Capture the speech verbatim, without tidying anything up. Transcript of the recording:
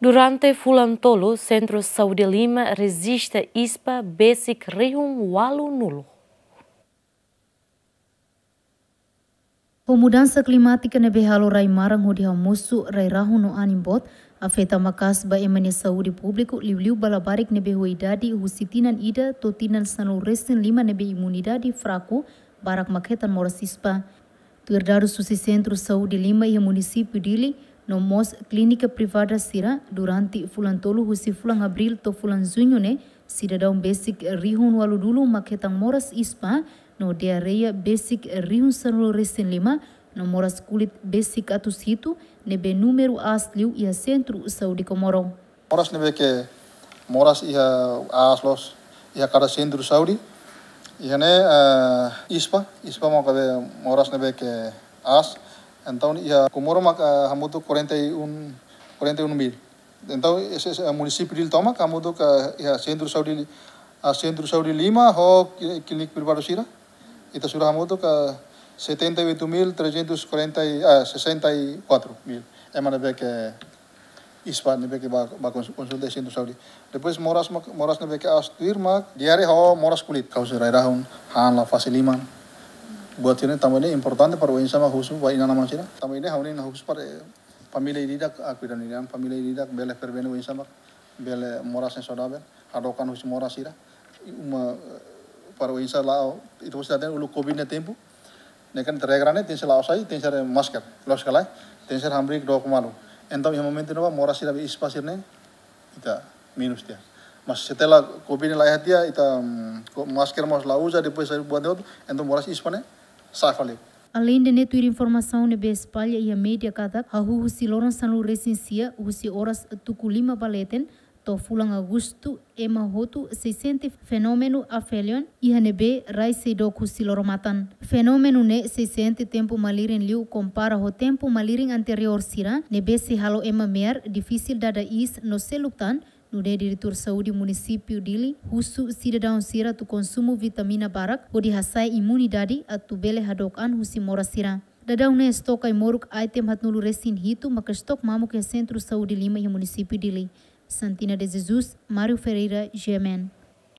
Durante Fulan Tolo, Centro Saúde Lima resiste I S P A Basic Rihun Walu Nulo. A mudança climática na behalo rai marang hodi hamusu rai rahu no animbot afeta makas ba emane saúde público liu-liu balabarik nebe huidade husitinan ida totinan sanu resin lima nebe imunidade fraco barak maketan moras I S P A. Tuerdado susi Centro Saúde Lima e município dili no mos clínica privada sira durante Fulan Tolo husi Fulan Abril to Fulan Junho ne cidadão basic rihun walu dulu maketan moras I S P A no diarreia basic rihun sanu resin lima no moras kulit basic atus hitu nebe número asliu e a Centro Saúde Comoro. Moras nebe que moras ia aslos ia cada Centro Saúde ia ne uh, I S P A I S P A mau cabe moras nebe que as então ia Comoro mak uh, hamutu quarenta e um mil. Então esse uh, município de toma hamutu ka ia Centro Saúde a Centro Saúde Lima ho clínica privada sira ita surah hamutu ka setenta e oito mil trezentos e sessenta e quatro mil. É uma nebe que I S P A nebe que ba ba consulta Centro Saúde. Depois moras moras nebe que as tuirma diare ho moras kulit kau surai rahun han la fasiliman. Buat ini tamu ini importante para orang sama khusus buat ina nama sila. Tamu ini hauni khusus para família iridak aku dan irian família iridak bela perbenu orang sama bela moras yang sodabe hadokan khusus moras sila. Uma para orang sama itu pasti ada ulu covid ne tempo. Nekan terregrane tem sila osai tem sila masker los kalai tem sila hambrik dua kumalu. Então em momento nova moras sila bi spasir ne ita minus dia. Mas setelah covid ne lai dia ita masker mos la usa depois buat outro então moras I S P A ne Além de netuir informação nebe espalha e a média cada hahu husi loran sanlu recensia husi horas tukulima baleten to fulang agosto ema hotu seiscentos fenômeno afelion e hanebe rai sedok husi loromatan. Fenômeno ne seiscentos tempo malirin liu compara ho tempo malirin anterior sira nebe se halo ema mer difícil dada is no selutan no de diretor saúde município dili, husu cidadão sira tu consumo vitamina barak, o de hasai imunidade a tu bele hadokan husi mora sira. Dadau ne stoka imoruk item hat nulu resin hitu, maka stok mamu ke Centro Saúde Lima e município dili. Santina de Jesus, Mário Ferreira, G M N.